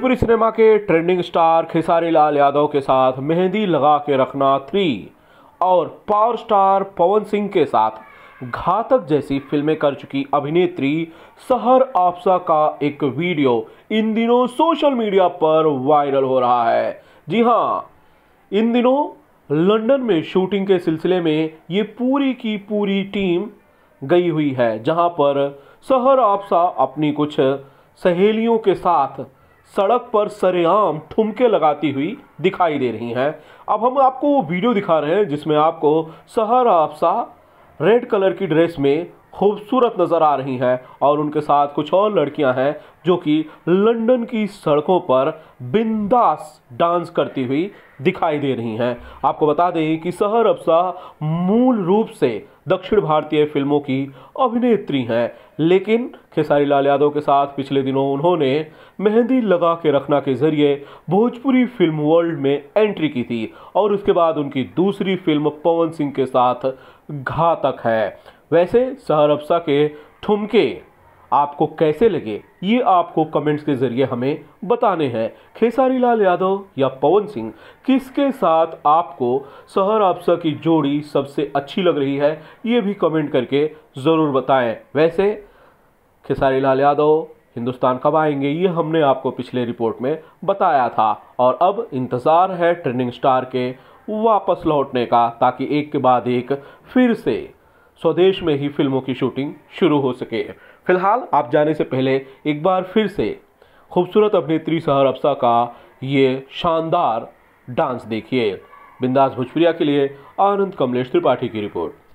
Bhojpuri cinema के trending star Khesari Lal Yadav के साथ मेहंदी लगा के रखना 3 और पावर स्टार पवन सिंह के साथ घातक जैसी फिल्में कर चुकी अभिनेत्री सहर आपसा का एक वीडियो इन दिनों सोशल मीडिया पर वायरल हो रहा है। जी हां, इन दिनों लंदन में शूटिंग के सिलसिले में ये पूरी की पूरी टीम गई हुई है, जहां पर सहर आपसा अपनी कुछ सहेलियों के साथ सड़क पर सरेआम ठुमके लगाती हुई दिखाई दे रही हैं। अब हम आपको वो वीडियो दिखा रहे हैं जिसमें आपको सहर आपसा रेड कलर की ड्रेस में खूबसूरत नजर आ रही हैं और उनके साथ कुछ और लड़कियां हैं जो कि लंदन की सड़कों पर बिंदास डांस करती हुई दिखाई दे रही हैं। आपको बता दें कि सहर आपसा मूल रूप से दक्षिण भारतीय फिल्मों की अभिनेत्री हैं, लेकिन खेसारी लाल यादव के साथ पिछले दिनों उन्होंने मेहंदी लगा के रखना के जरिए भोजपुरी फिल्म वर्ल्ड में एंट्री की थी और उसके बाद उनकी दूसरी फिल्म पवन सिंह के साथ घातक है। वैसे सहर आपसा के ठुमके आपको कैसे लगे, ये आपको कमेंट्स के जरिए हमें बताने हैं। खेसारी लाल यादव या पवन सिंह, किसके साथ आपको सहर आपसा की जोड़ी सबसे अच्छी लग रही है, ये भी कमेंट करके ज़रूर बताएं। वैसे खेसारी लाल यादव हिंदुस्तान कब आएंगे, ये हमने आपको पिछले रिपोर्ट में बताया था और अब इंतज़ार है ट्रेंडिंग स्टार के वापस लौटने का, ताकि एक के बाद एक फिर से स्वदेश में ही फिल्मों की शूटिंग शुरू हो सके। फिलहाल आप जाने से पहले एक बार फिर से खूबसूरत अभिनेत्री सहर आपसा का ये शानदार डांस देखिए। बिंदास भोजपुरिया के लिए आनंद कमलेश त्रिपाठी की रिपोर्ट।